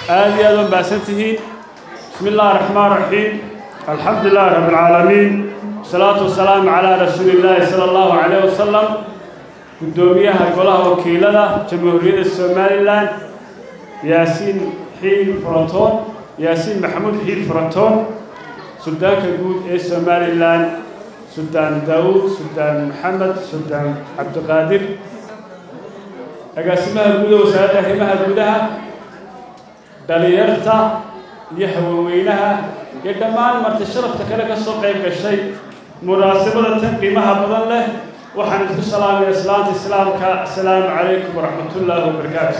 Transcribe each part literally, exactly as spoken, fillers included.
آدي أدم بأسنتهين. بسم الله الرحمن الرحيم. الحمد لله رب العالمين. الصلاة والسلام على رسول الله صلى الله عليه وسلم. قدوميها قولها وكيلة جمهورية الصوماليلاند ياسين حيل فرنتون ياسين محمود حيل فرنتون سودان كجود الصوماليلاند سودان داود سودان محمد سودان عبد القادر أقسمها الجودة وسادة همها الجودها دليرتا يحوينها يدمان مرت الشرف تكلك السوق يبقى الشيء مناسبة قيمها بدل له وحنت السلام يا سلام السلام السلام عليكم ورحمة الله وبركاته.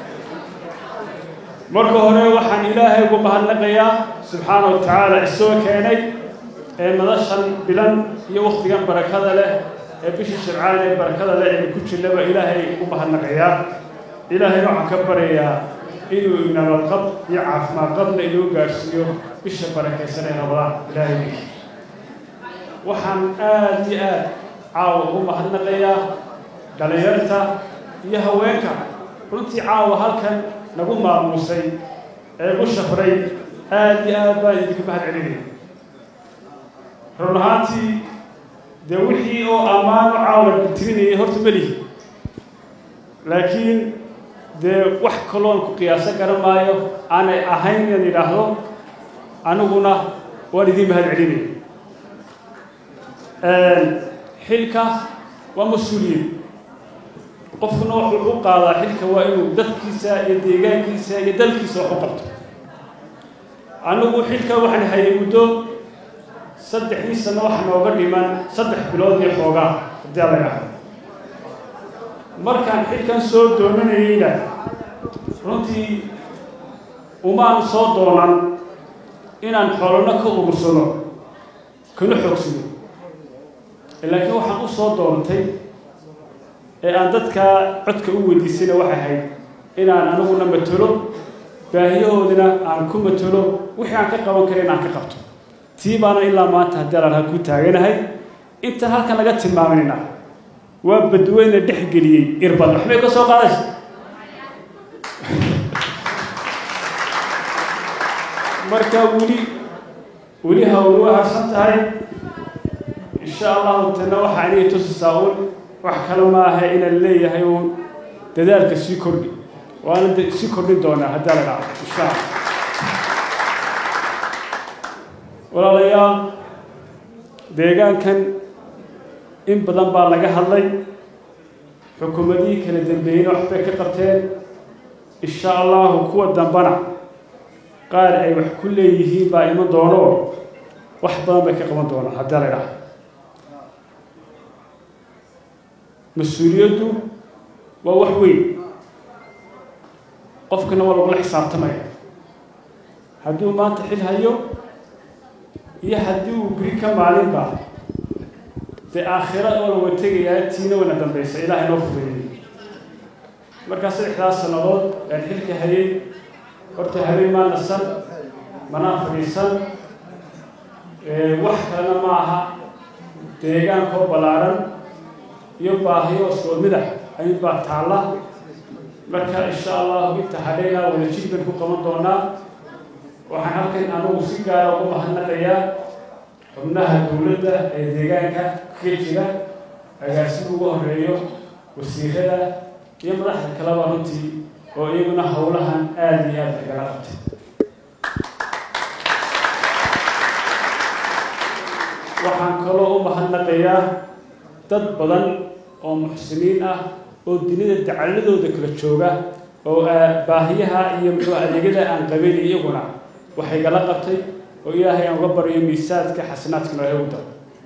مركو هنا وحن إلهي وبهالنقيا سبحانه وتعالى السوق كيني مدشن بلن يوقت جنب بركة له بيش الشرعان بركة له يعني كل شيء لبا إلهي وبهالنقيا إلهي نوع كبر يا إنه من القبض يعرف ما قبل إنه قارسيو بيش بركة سنة رمضان إلهي وحن آدي آد عاو هم هالنقيا دليرتا يهوينك runtii caawa halkan nagu maamusay ee u shafray aad iyo aad baan idinku mahad celinaya run ahaantii dee wixii oo ammaano caawa tirinayay horta melihi laakiin dee wax kaloon ku qiyaasan garan maayo aanay ahayn inaan idhaahdo aniguna waan idiin mahad celinaya xilka waa mas-uuliyad qofkuna wuxuu u qaadaa xilka waa inuu dadkiisa iyo deegaankiisa iyo dalkiisa wax u qabto anigu xilka waxaan hayay muddo saddexdii sano wax nooga dhiman saddex bilood iyo xoogaa haddii la yidhaahdo markaan xilkan soo doonanayeyna runtii umaan soo doonan inaan xoolana ka urursano kana xoogsano laakiin waxaan u soo doontay ee aan dadka codka u weydiisana waxay ahayd inaan aniguna matalo baahiyahoodina aan ku matalo wixii aan ka qaban kara inaan ka qabto tii baana ilaa maanta haddii aan ku taaganahay intaan halkan laga tilmaamayna waa badweyne dhex geliyey irbad waxbay ka soo qaadaysa marka weli weli hawlu harsan tahay insha allahu tana waxaa inay tusisaa uun wax kale ma aha inaan leeyahay uun dadaalka sii kordhi waana sii kordhin doonaa haddii la dhaco insha allah walaalayaal deegaankan in badan baa laga hadlay xukuumadihii kala dambeeyeyna waxbay ka qabteen insha allahu kuwa dambana qaar ay wax ku leeyihiin baa iman doono wax badan bay ka qaban doonaa haddii la dhaco mas-uuliyaddu waa wax weyn qofkana waa lagula xisaabtamaya hadduu maanta xil hayo iyo haddii uu beri ka maalinba dee aakhira oo laga tegayaa tiina wana dambaysa ilaahay noo fudeeyey markaa saddexdaas sannadood aan xilka hayay horta habeen maa nasan manaa fadhiisan wax kalena ma aha deegaankoo ballaaran iyo baahiyo soo midax ayuu baa taala marka insha Allah inta hadheena wada jilban ku qaban doonaa waxaan halkan anagu si gaar ah ugu mahadnaqayaa xubnaha dawladda ee deegaanka ka jira agaasiga ugu horeeyo wasiirada iyo madaxda kalaba runtii oo iyaguna howlahan aad iyo aad kaga qabtay waxaan kaloo u mahadnaqayaa dad badan oo muxsiniin ah oo dunida dacaladooda kala jooga oo baahiyaha iyo muxuu adeegyada aan qabeyn iyaguna waxay gala qabtay oo ilaahay aan uga baryo miisaadka xasanaadka noo hewda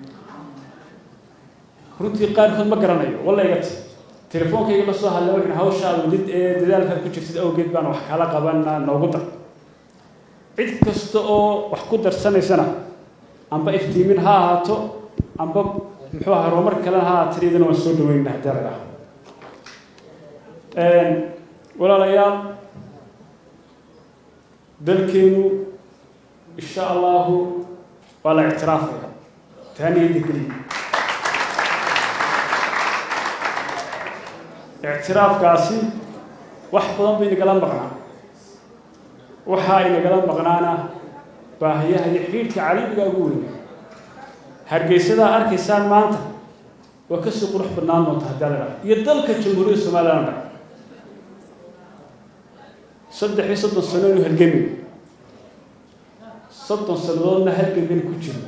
runtii qaarkood ma garanayo wallahi gati telefoonkayga la soo hadlay waxaan hawshaada wadid ee dadaalka ku jirtid awgeed baan wax kala qabanaa noogu dar cid kasta oo wax ku darsanaysana amba iftiimin ha ahaato amba muxuu ahaa horumar kale ha tiriidana waan soo dhaweynaa daraga een walaalayaal dalkeenu insha Allah wala i'tiraafaya tani digri i'tiraafkaasi wax badan bay nagala maqnaa waxaa inagala maqnaana baahiyaha iyo xiriirka caalamiga ugu weyn hargeysada arkaysaan maanta waa ka sii qurux badnaan doonta haddii iyo dalka jamhuuriyadda Soomaaliland saddex iyo soddon sano inuu halgamay soddon sanadoodna halgamay ku jiro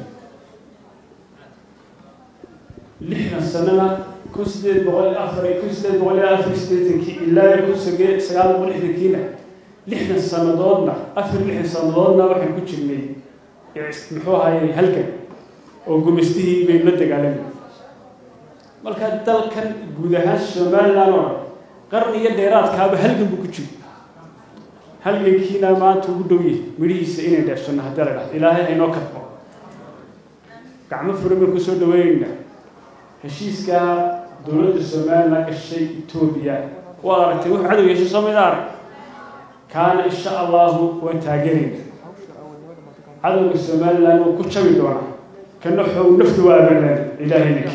lixdan sanana kun sideed boqol afar kun sideed boqol afar iyo siddeetankii ilaa kun sagaal boqol lixdankiina lixdan sanadoodna afar lixdan sanadoodna waxay ku jirnay muxuu ahaayay halgan oo gumaystihii bay la dagaalamay marka dalkan guud ahaan Soomaaliland oo qarni iyo dheeraadkaaba halgan buu ku jiro halgankiina maanta ugu dhow yahay midhiisa inay dhaafsano haddii la dhaho ilaahay inoo kabco gacmo furan ku soo dhaweeyna heshiiska dowladda Soomaaliland gashay Itoobiya waa aragtay wax cadow yeesho Soomaaliland كان إن شاء الله وتاجرين هذا السؤال لأنه كل شيء دونا كنحو نفط وابنا إلهينك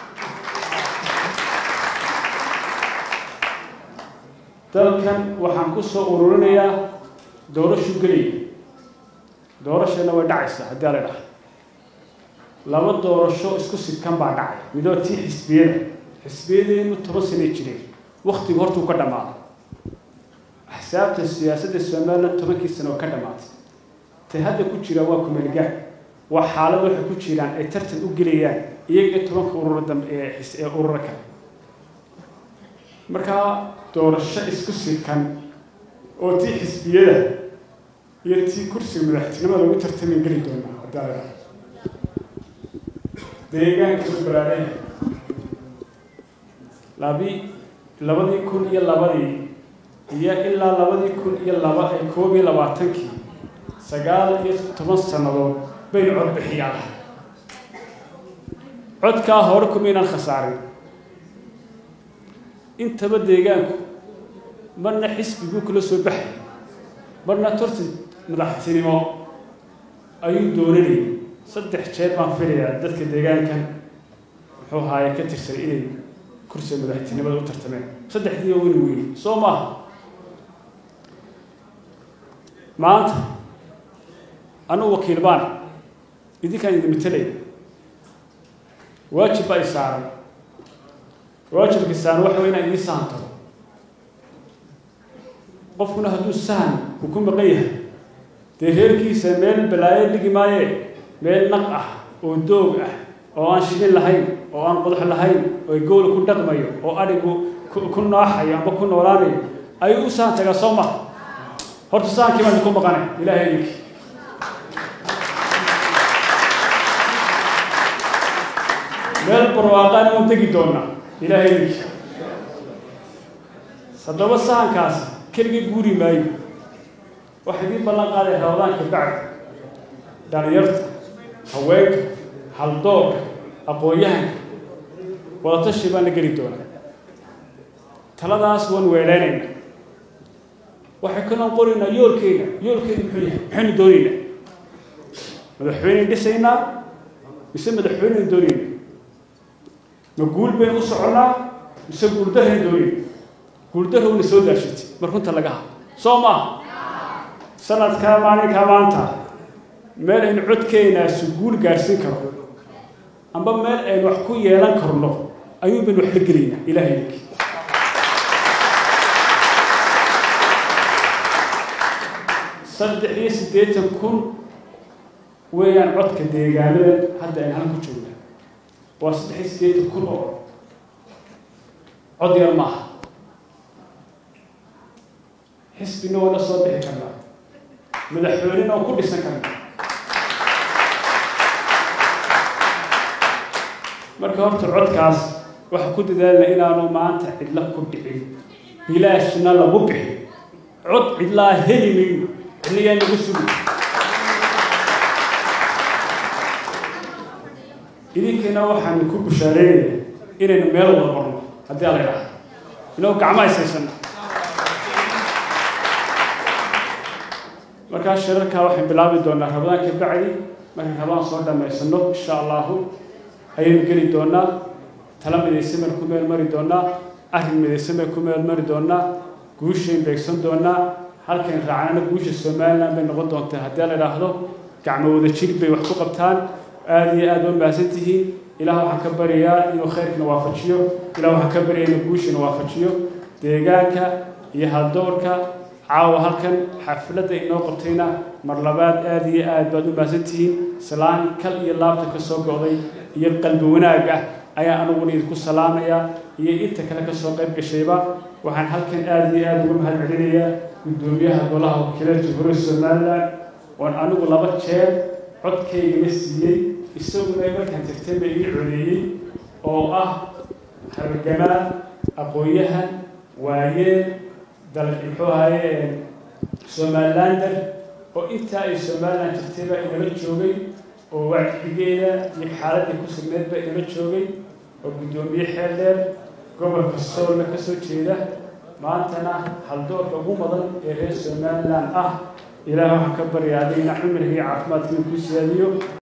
تلكن وحنقص أورونيا دورة شغلي دورة شنو ودعسة هذا لا لما دورة شو إسكوس كم بعد عاي مدوتي حسبين حسبين إنه تبص نيجري وقت ورتو كدما حسابت السياسة السومالية تمكي سنة وكدمات تهدى كتير واكم الجاه وحالة وح كتير عن ترتن أوجليان يجي تمك أورردم حس أوررك مركا دور الشيء إسكسي كان أو تي حسبية يرتي كرسي من الاحتمال لو ترتن إنجليدون هذا ديجان كسبراني لابي لابد يكون يلا بدي هي إلا لبدي كل إلا لبا كوبي لباتنكي سجال يتمسن له بين عرب حياله عد كهوركم من الخسارة أنت بدي جانك مرنا حس بيقول سبح مرنا ترت مدحتني ما أيو دوري صدق شيء ما فريا دتك ديجان كان هو هاي كتير إلي كرسي مدحتني ما ترتمن صدق دي وين وين صوما maanta anu wakiil baan idinkaan idin metelay waajib ay saaran waajibka saaran waxa weyn ay saanto qofkuna hadduu saan uu ku maqan yahay dee heerkiisa meel balaayo dhigi maaye meel naq ah oo doog ah oo aan shilin lahayn oo aan qodax lahayn oo gool ku dhaqmayo oo adigu ku nooxayo ama ku noolaanayo ayuu u saan taga Soomaa horta saankii baan ku maqanay ilaahay meel barwaaqan oo tagi doona ilaahay sadaba saankaas kaliya guuri maayo waxa dib ballan qaaday hawlaanka bacd dhalinyarta haweenka haldoor aqoonyahan wada tashi baan geli doona taladaas waan weelaynayna waxay kana qorina yoolkeena yoolkeena muxuu yahay maxaynu doonayna madaxweyne dhisayna mise madaxweyne doonayna ma guul been u soconaa mise guuldareen doonayna guuldarowna soo daashitay markunta laga ha soo ma sanadka maalinka maanta meel aynu codkeena si guul gaarsiin karo amba meel aynu wax ku yeelan karno ayuu been wax la gelina ilaahay صدق إيه سديت كون ويان عدك ديجانة حتى إن هم كتشونا وصدق إيه سديت كون عد يرمح حس بينه ولا صدق كنا مدحولين أو كل سنة كنا مركبت العد كاس وحكود ذا لنا أنا ما أنت إلا كنت بعيد بلاش نلا بقى عد إلا هني منه اللي يعني بسوي إذا كنا واحد نكون بشارين إلى نميل ولا برا هذا على رأي إنه كعما يسلسلنا ما كان شركة واحد بلاد دونا هذا كبعدي ما كان هذا صار ما يسنو إن شاء الله هاي نقول دونا تلام من السماء كمل مري دونا أهل من السماء كمل مري دونا قوشين بيكسون دونا halkan raacana guusha Soomaaliland bay noqon doontaa haddii la yiraahdo gacmo wada jir bay wax ku qabtaan aad iyo aad u maasantihiin ilaahu waxaan ka bariyaa inuu khayrkana waafajiyo ilaahu waxaan ka bariyaa inuu guushana waafajiyo deegaanka iyo haldoorka caawa halkan xafladda inoo qabtayna mar labaad aad iyo aad baad u maasantihiin salaan kal iyo laabta ka soo go'day iyo qalbi wanaag ah ayaa anuguna idinku salaamaya iyo inta kale ka soo qayb gashayba waxaan halkan aad iyo aad uga mahadcelinayaa gudoomiyaha golaha wakiilada Jamhuuriyadda Soomaaliland oo anigu laba jeer codkayga siiyay isaguna markaan tagtay bay ii codeeyay oo ah halgamaa aqoonyahan waayeel dalka muxuu ahaayeen Somalilander oo inta ay Somaliland jirtayba inala joogay oo wacyigeeda iyo xaaladda ku sugnayd ba inala joogay oo gudoomiye xeel dheer gobolka Sool ka soo jeeda maantana haldoorka ugu badan ee reer Somaliland ah ilaahay waxaan ka baryaa inuu cumriga caafimaadkiisa ku siyaadiyo